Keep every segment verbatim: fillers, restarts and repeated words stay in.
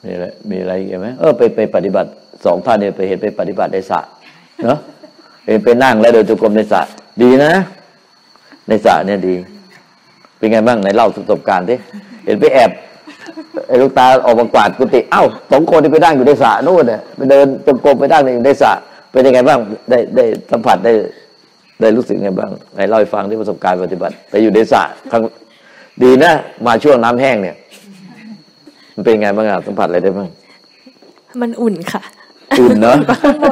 มีอะไรมีอะไรอีกไหมเออไปไปปฏิบัติสองท่านเนี่ยไปเห็นไปปฏิบัติในสระเนาะเห็นไปนั่งแล้วเดินจงกรมในสระดีนะในสระเนี่ยดีเป็นไงบ้างไหนเล่าประสบการณ์ดิเห็นไปแอบไอ้ลูกตาออกมากวาดกุฏิเอ้าสองคนที่ไปนั่งอยู่ในสระโน่นเนี่ยไปเดินจงกรมไปนั่งอยู่ในสระเป็นยังไงบ้างได้ได้สัมผัสได้ได้รู้สึกไงบ้างไหนเล่าให้ฟังที่ประสบการณ์ปฏิบัติไปอยู่ในสระครั้งดีนะมาช่วงน้ำแห้งเนี่ยมันเป็นไงบ้างอ่ะสัมผัสอะไรได้บ้างมันอุ่นค่ะอุ่นเนาะ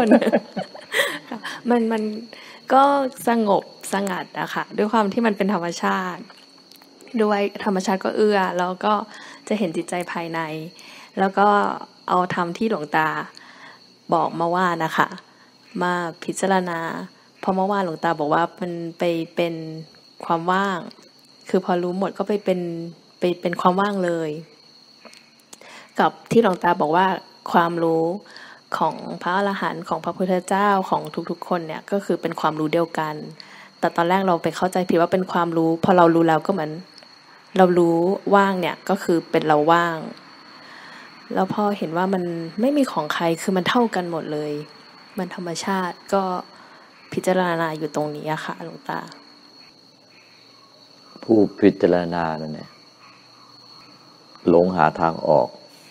มันมันก็สงบสงัดอะค่ะด้วยความที่มันเป็นธรรมชาติด้วยธรรมชาติก็เอื้อแล้วก็จะเห็นจิตใจภายในแล้วก็เอาธรรมที่หลวงตาบอกมาว่านะคะมาพิจารณาเพราะเมื่อวานหลวงตาบอกว่ามันไปเป็นความว่างคือพอรู้หมดก็ไปเป็นไปเป็นความว่างเลยกับที่หลวงตาบอกว่าความรู้ของพระอรหันต์ของพระพุทธเจ้าของทุกๆคนเนี่ยก็คือเป็นความรู้เดียวกันแต่ตอนแรกเราไปเข้าใจผิดว่าเป็นความรู้พอเรารู้แล้วก็เหมือนเรารู้ว่างเนี่ยก็คือเป็นเราว่างแล้วพอเห็นว่ามันไม่มีของใครคือมันเท่ากันหมดเลยมันธรรมชาติก็พิจารณาอยู่ตรงนี้ค่ะหลวงตาผู้พิจารณานั่นแหละหลงหาทางออก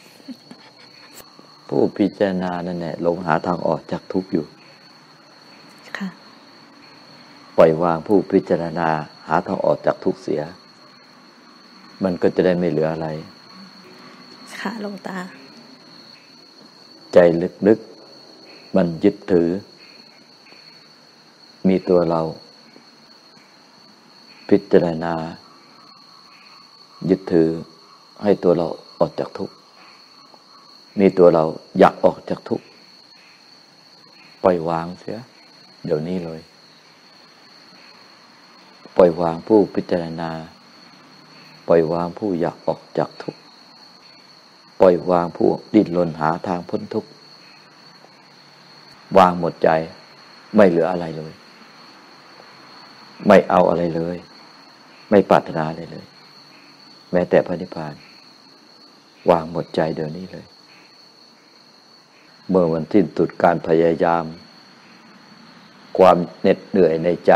ผู้พิจารณานั่นแหละหลงหาทางออกจากทุกข์อยู่ค่ะปล่อยวางผู้พิจารณาหาทางออกจากทุกข์เสียมันก็จะได้ไม่เหลืออะไรค่ะหลวงตาใจลึกๆมันยึดถือมีตัวเราพิจารณายึดถือให้ตัวเราออกจากทุกข์มีตัวเราอยากออกจากทุกข์ปล่อยวางเสียเดี๋ยวนี้เลยปล่อยวางผู้พิจารณาปล่อยวางผู้อยากออกจากทุกข์ปล่อยวางผู้ดิ้นรนหาทางพ้นทุกข์วางหมดใจไม่เหลืออะไรเลยไม่เอาอะไรเลยไม่ปรารถนาอะไรเลยแม้แต่พระนิพพานวางหมดใจเดี๋ยวนี้เลยเมื่อวันสิ้นสุดการพยายามความเหน็ดเหนื่อยในใจ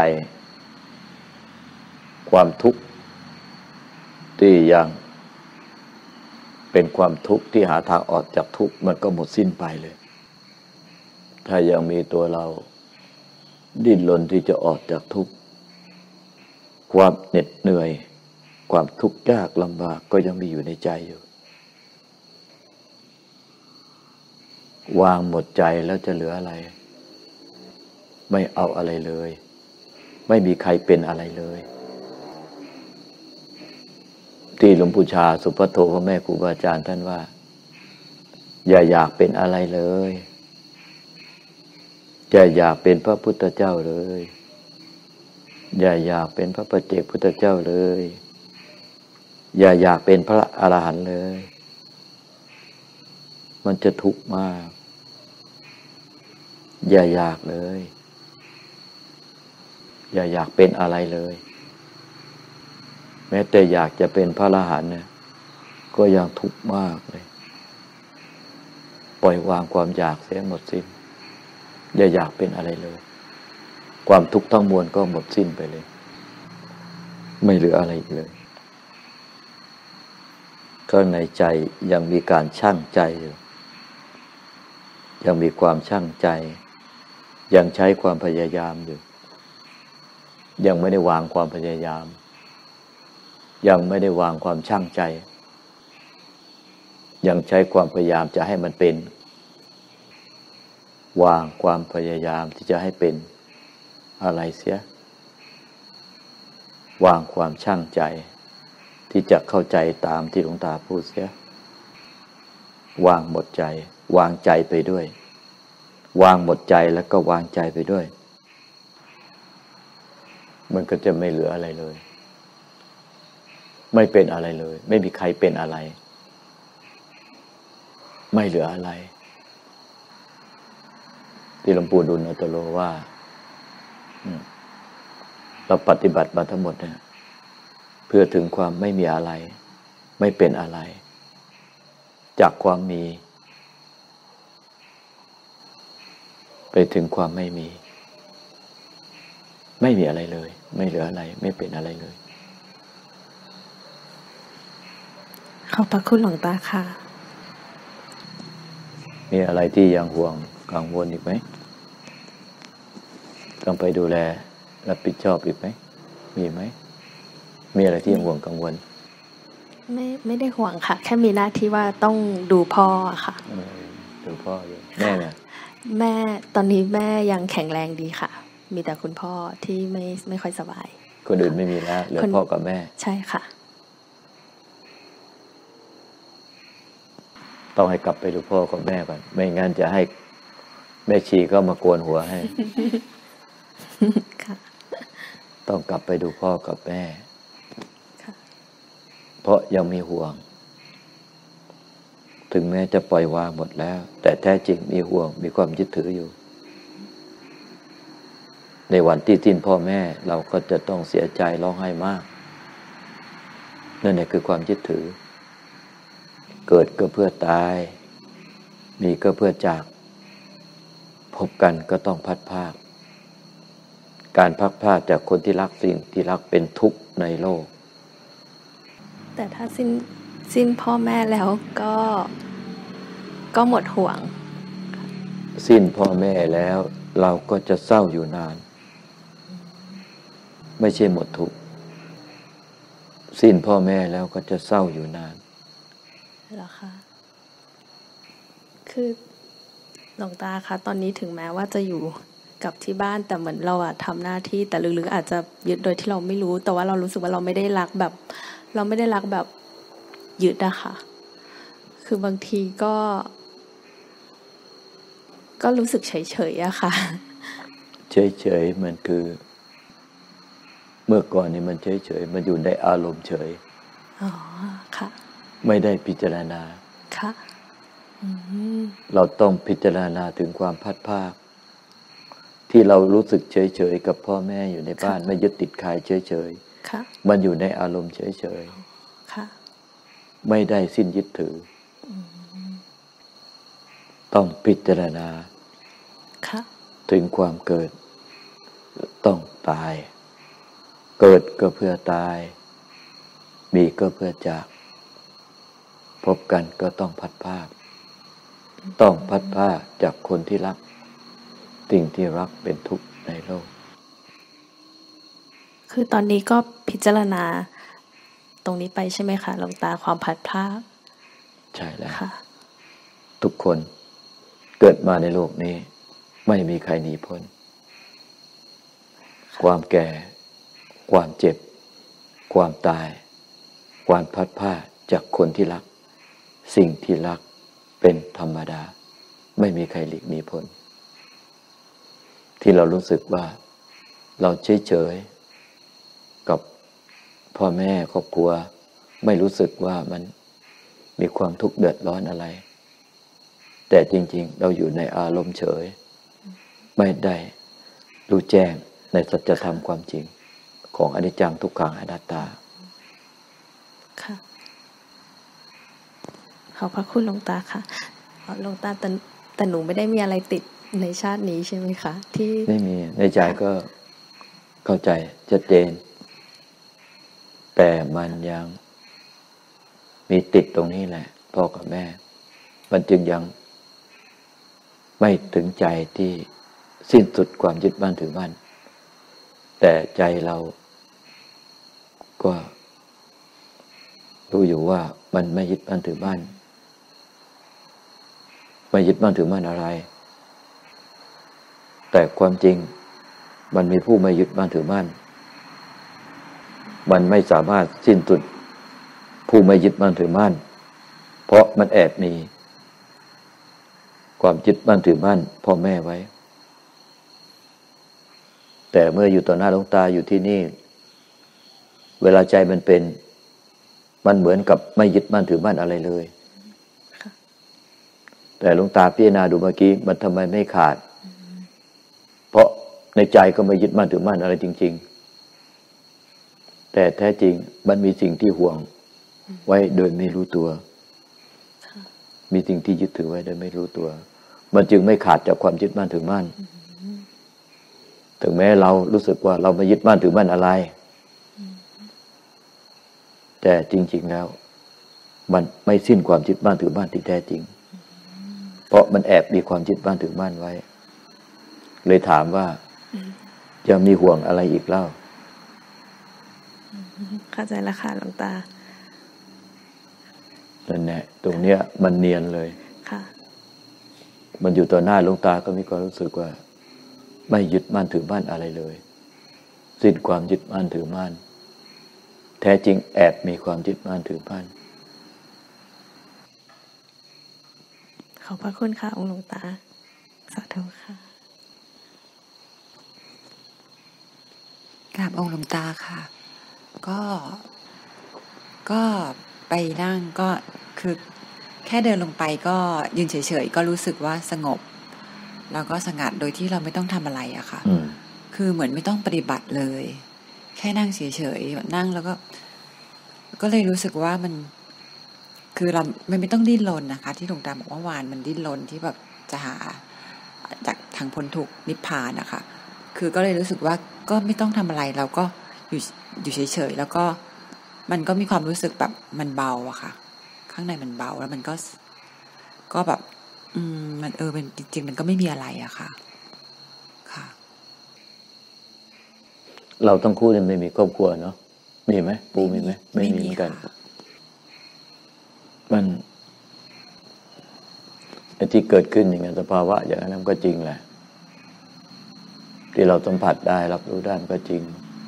ความทุกข์ที่ยังเป็นความทุกข์ที่หาทางออกจากทุกข์มันก็หมดสิ้นไปเลยถ้ายังมีตัวเราดิ้นรนที่จะออกจากทุกข์ความเหน็ดเหนื่อยความทุกข์ยากลำบากก็ยังมีอยู่ในใจอยู่วางหมดใจแล้วจะเหลืออะไรไม่เอาอะไรเลยไม่มีใครเป็นอะไรเลยที่หลวงปู่ชาสุภัทโทพ่อแม่ครูบาอาจารย์ท่านว่าอย่าอยากเป็นอะไรเลยอย่าอยากเป็นพระพุทธเจ้าเลยอย่าอยากเป็นพระปัจเจกพุทธเจ้าเลยอย่าอยากเป็นพระอรหันต์เลยมันจะทุกข์มากอย่าอยากเลยอย่าอยากเป็นอะไรเลยแม้แต่อยากจะเป็นพระอรหันต์เนี่ยก็ยังทุกข์มากเลยปล่อยวางความอยากเสียหมดสิ้นอย่าอยากเป็นอะไรเลยความทุกข์ทั้งมวลก็หมดสิ้นไปเลยไม่เหลืออะไรอีกเลยข้างในใจยังมีการชั่งใจอยู่ยังมีความชั่งใจยังใช้ความพยายามอยู่ยังไม่ได้วางความพยายามยังไม่ได้วางความชั่งใจยังใช้ความพยายามจะให้มันเป็นวางความพยายามที่จะให้เป็นอะไรเสียวางความชั่งใจที่จะเข้าใจตามที่หลวงตาพูดเสียวางหมดใจวางใจไปด้วยวางหมดใจแล้วก็วางใจไปด้วยมันก็จะไม่เหลืออะไรเลยไม่เป็นอะไรเลยไม่มีใครเป็นอะไรไม่เหลืออะไรที่หลวงปู่ดุลย์อัตโตโลว่าเราปฏิบัติมาทั้งหมดเนี่ยเพื่อถึงความไม่มีอะไรไม่เป็นอะไรจากความมีไปถึงความไม่มีไม่มีอะไรเลยไม่เหลืออะไรไม่เป็นอะไรเลยขอบพระคุณหลวงตาค่ะมีอะไรที่ยังห่วงกังวลอีกไหมต้องไปดูแลรับผิดชอบอีกไหมมีไหมมีอะไรที่ยังห่วงกังวลไม่ไม่ได้ห่วงค่ะแค่มีหน้าที่ว่าต้องดูพ่อค่ะดูพ่ออยู่แม่เนี่ยแม่ตอนนี้แม่ยังแข็งแรงดีค่ะมีแต่คุณพ่อที่ไม่ไม่ค่อยสบายคนอื่นไม่มีแล้วเหลือพ่อกับแม่ใช่ค่ะต้องให้กลับไปดูพ่อกับแม่ก่อนไม่งั้นจะให้แม่ชีก็มาโกนหัวให้ต้องกลับไปดูพ่อกับแม่เพราะยังมีห่วงถึงแม้จะปล่อยวางหมดแล้วแต่แท้จริงมีห่วงมีความยึดถืออยู่ในวันที่สิ้นพ่อแม่เราก็จะต้องเสียใจร้องไห้มากนั่นแหละคือความยึดถือเกิดก็เพื่อตายมีก็เพื่อจากพบกันก็ต้องพัดพรากการพัดพรากจากคนที่รักสิ่งที่รักเป็นทุกข์ในโลกแต่ถ้าสิ้นสิ้นพ่อแม่แล้วก็ก็หมดห่วงสิ้นพ่อแม่แล้วเราก็จะเศร้าอยู่นานไม่ใช่หมดทุกข์สิ้นพ่อแม่แล้วก็จะเศร้าอยู่นานเหรอคะคือหลวงตาคะตอนนี้ถึงแม้ว่าจะอยู่กับที่บ้านแต่เหมือนเราอะทำหน้าที่แต่ลึกๆอาจจะยึดโดยที่เราไม่รู้แต่ว่าเรารู้สึกว่าเราไม่ได้รักแบบเราไม่ได้รักแบบยึดอะค่ะคือบางทีก็ก็รู้สึกเฉยๆอะค่ะเฉยๆมันคือเมื่อก่อนนี่มันเฉยๆมันอยู่ในอารมณ์เฉยอ๋อค่ะไม่ได้พิจารณาค่ะเราต้องพิจารณาถึงความพัดภาคที่เรารู้สึกเฉยๆกับพ่อแม่อยู่ในบ้านไม่ยึดติดใครเฉยๆมันอยู่ในอารมณ์เฉยๆไม่ได้สิ้นยึดถือต้องพิจารณาถึงความเกิดต้องตายเกิดก็เพื่อตายมีก็เพื่อจากพบกันก็ต้องพัดพรากต้องพัดพรากจากคนที่รักสิ่งที่รักเป็นทุกข์ในโลกคือตอนนี้ก็พิจารณาตรงนี้ไปใช่ไหมคะหลวงตาความพัดพรากใช่แล้วทุกคนเกิดมาในโลกนี้ไม่มีใครหนีพ้นความแก่ความเจ็บความตายความพัดพรากจากคนที่รักสิ่งที่รักเป็นธรรมดาไม่มีใครหลีกหนีพ้นที่เรารู้สึกว่าเราเฉยๆกับพ่อแม่ครอบครัวไม่รู้สึกว่ามันมีความทุกข์เดือดร้อนอะไรแต่จริงๆเราอยู่ในอารมณ์เฉยไม่ได้รู้แจ้งในสัจธรรมความจริงของอนิจจังทุกขังอนัตตาค่ะขอบพระคุณหลวงตาค่ะหลวงตาแต่แต่หนูไม่ได้มีอะไรติดในชาตินี้ใช่ไหมคะที่ไม่มีในใจก็เข้าใจชัดเจนแต่มันยังมีติดตรงนี้แหละพ่อกับแม่มันจึงยังไม่ถึงใจที่สิ้นสุดความยึดมั่นถือมั่นแต่ใจเราก็รู้อยู่ว่ามันไม่ยึดมั่นถือมั่นไม่ยึดมั่นถือมั่นอะไรแต่ความจริงมันมีผู้ไม่ยึดมั่นถือมั่นมันไม่สามารถสิ้นสุดผู้ไม่ยึดมั่นถือมั่นเพราะมันแอบมีความยึดมั่นถือมั่นพ่อแม่ไว้แต่เมื่ออยู่ต่อหน้าหลวงตาอยู่ที่นี่เวลาใจมันเป็นมันเหมือนกับไม่ยึดมั่นถือมั่นอะไรเลยแต่หลวงตาพิจารณาดูเมื่อกี้มันทำไมไม่ขาดเพราะในใจก็ไม่ยึดมั่นถือมั่นอะไรจริงๆแต่แท้จริงมันมีสิ่งที่ห่วงไว้โดยไม่รู้ตัวมีสิ่งที่ยึดถือไว้โดยไม่รู้ตัว มันจึงไม่ขาดจากความยึดมั่นถือมั่นถึงแม้เรารู้สึกว่าเราไม่ยึดมั่นถือมั่นอะไรแต่จริงๆแล้วมันไม่สิ้นความยึดมั่นถือมั่นที่แท้จริงเพราะมันแอบมีความยึดมั่นถือมั่นไว้เลยถามว่าจะมีห่วงอะไรอีกเล่าเข้าใจแล้วค่ะหลวงตานั่นแหละตรงเนี้ยมันเนียนเลยค่ะมันอยู่ต่อหน้าหลวงตาก็มีความรู้สึกว่าไม่ยึดมั่นถือมั่นอะไรเลยสิ้นความยึดมั่นถือมั่นแท้จริงแอบมีความยึดมั่นถือมั่นขอบพระคุณค่ะองค์หลวงตาสาธุค่ะกราบองค์หลวงตาค่ะก็ก็ไปนั่งก็คือแค่เดินลงไปก็ยืนเฉยๆก็รู้สึกว่าสงบแล้วก็สงัดโดยที่เราไม่ต้องทำอะไรอะค่ะคือเหมือนไม่ต้องปฏิบัติเลยแค่นั่งเฉยๆนั่งแล้วก็ก็เลยรู้สึกว่ามันคือเราไม่ไม่ต้องดิ้นรนนะคะที่หลวงตาบอกว่าวานมันดิ้นรนที่แบบจะหาจากทางพ้นทุกข์นิพพานนะคะคือก็เลยรู้สึกว่าก็ไม่ต้องทำอะไรเราก็อยู่อยู่เฉยๆแล้วก็มันก็มีความรู้สึกแบบมันเบาอะค่ะข้างในมันเบาแล้วมันก็ก็แบบอืมมันเออเป็นจริงๆมันก็ไม่มีอะไรอะค่ะค่ะเราต้องคู่เนี่ยไม่มีครอบครัวเนาะมีไหมปูมีไหมไม่มีเหมือนกันมันไอ้ที่เกิดขึ้นอย่างนั้นสภาวะอย่างนั้นก็จริงแหละที่เราสัมผัสได้รับรู้ได้มันก็จริง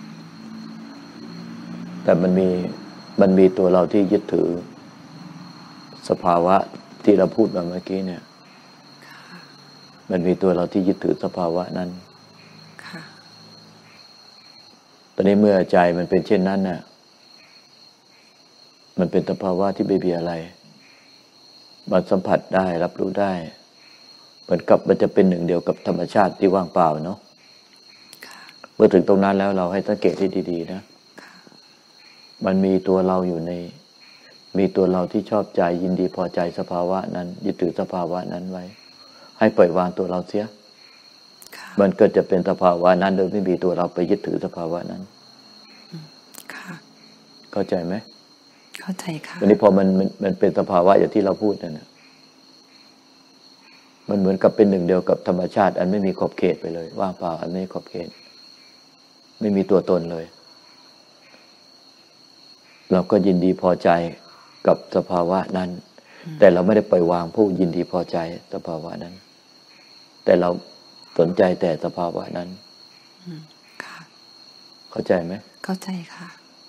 แต่มันมีมันมีตัวเราที่ยึดถือสภาวะที่เราพูดมาเมื่อกี้เนี่ยมันมีตัวเราที่ยึดถือสภาวะนั้นตอนนี้เมื่อใจมันเป็นเช่นนั้นน่ะมันเป็นสภาวะที่ไม่มีอะไรมันสัมผัสได้รับรู้ได้เหมือนกับมันจะเป็นหนึ่งเดียวกับธรรมชาติที่ว่างเปล่าเนาะเมื่อถึงตรงนั้นแล้วเราให้สังเกตให้ดีๆนะมันมีตัวเราอยู่ในมีตัวเราที่ชอบใจยินดีพอใจสภาวะนั้นยึดถือสภาวะนั้นไว้ให้ปล่อยวางตัวเราเสียมันก็จะเป็นสภาวะนั้นโดยไม่มีตัวเราไปยึดถือสภาวะนั้นเข้าใจไหมเข้าใจค่ะวันนี้พอมันมันมันเป็นสภาวะอย่างที่เราพูดนั่นนะมันเหมือนกับเป็นหนึ่งเดียวกับธรรมชาติอันไม่มีขอบเขตไปเลยว่างเปล่าอันไม่มีขอบเขตไม่มีตัวตนเลยเราก็ยินดีพอใจกับสภาวะนั้นแต่เราไม่ได้ปล่อยวางผู้ยินดีพอใจสภาวะนั้นแต่เราสนใจแต่สภาวะนั้นเข้าใจไหมเข้าใจค่ะ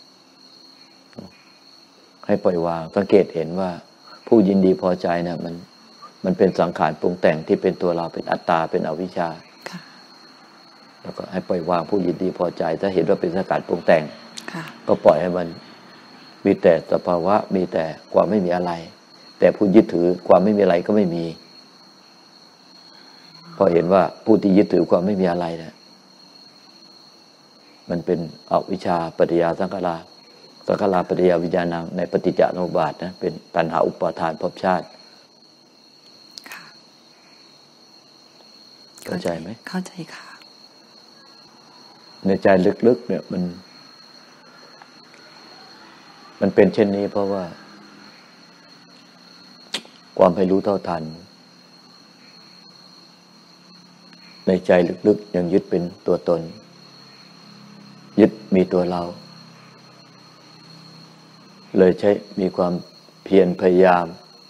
ให้ปล่อยวางสังเกตเห็นว่าผู้ยินดีพอใจเนี่ยมันมันเป็นสังขารปรุงแต่งที่เป็นตัวเราเป็นอัตตาเป็นอวิชชาแล้วก็ให้ปล่อยวางผู้ยินดีพอใจถ้าเห็นว่าเป็นสังขารปรุงแต่งก็ปล่อยให้มันมีแต่สภาวะมีแต่ความไม่มีอะไรแต่ผู้ยึดถือความไม่มีอะไรก็ไม่มีพอเห็นว่าผู้ที่ยึดถือความไม่มีอะไรเนี่ยมันเป็นอวิชชาปัจจยสังขาราสังขาราปัจจยวิญญาณังในปฏิจจสมุปบาทนะเป็นตัณหาอุปาทานภพชาติเข้าใจไหมเข้าใจค่ะในใจลึกๆเนี่ยมันมันเป็นเช่นนี้เพราะว่าความไม่รู้เท่าทันในใจลึกๆยังยึดเป็นตัวตนยึดมีตัวเราเลยใช้มีความเพียรพยายาม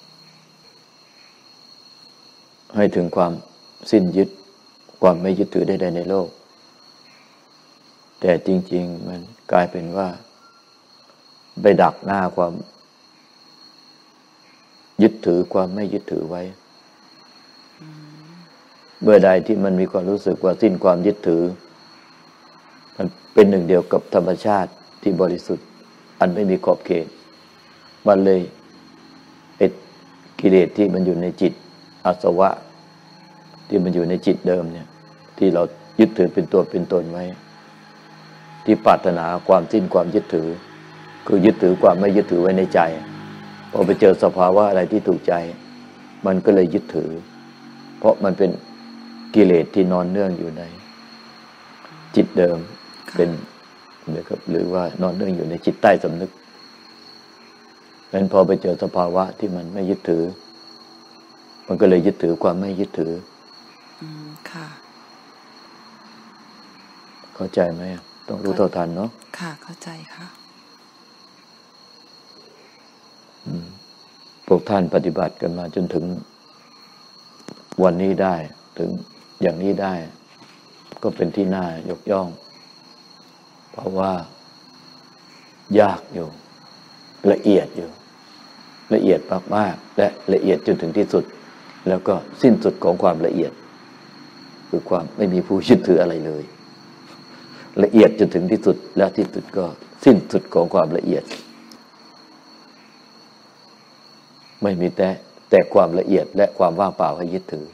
ให้ถึงความสิ้นยึดความไม่ยึดถือใดๆในโลกแต่จริงๆมันกลายเป็นว่าไปดักหน้าความยึดถือความไม่ยึดถือไว้เมื่อใดที่มันมีความรู้สึกว่าสิ้นความยึดถือมันเป็นหนึ่งเดียวกับธรรมชาติที่บริสุทธิ์อันไม่มีขอบเขตมันเลยไอ้กิเลสที่มันอยู่ในจิตอาสวะที่มันอยู่ในจิตเดิมเนี่ยที่เรายึดถือเป็นตัวเป็นตนไว้ที่ปรารถนาความสิ้นความยึดถือคือยึดถือความไม่ยึดถือไว้ในใจพอไปเจอสภาวะอะไรที่ถูกใจมันก็เลยยึดถือเพราะมันเป็นกิเลสที่นอนเนื่องอยู่ในจิตเดิมเป็นนะครับหรือว่านอนเนื่องอยู่ในจิตใต้สำนึกงั้นพอไปเจอสภาวะที่มันไม่ยึดถือมันก็เลยยึดถือความไม่ยึดถืออืมค่ะเข้าใจไหมต้องรู้เท่าทันเนาะค่ะเข้าใจค่ะพวกท่านปฏิบัติกันมาจนถึงวันนี้ได้ถึงอย่างนี้ได้ก็เป็นที่น่ายกย่องเพราะว่ายากอยู่ละเอียดอยู่ละเอียดมากๆและละเอียดจนถึงที่สุดแล้วก็สิ้นสุดของความละเอียดคือความไม่มีผู้ยึดถืออะไรเลยละเอียดจนถึงที่สุดและที่สุดก็สิ้นสุดของความละเอียดไม่มีแต่แต่ความละเอียดและความว่างเปล่าให้ยึดถือ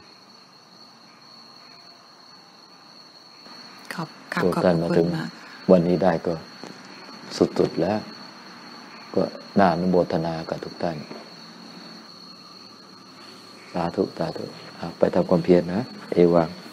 ครับครับขอบคุณมากวันนี้ได้ก็สุดๆแล้วก็น่าอนุโมทนากับทุกท่านสาธุสาธุไปทำความเพียรนะเอวัง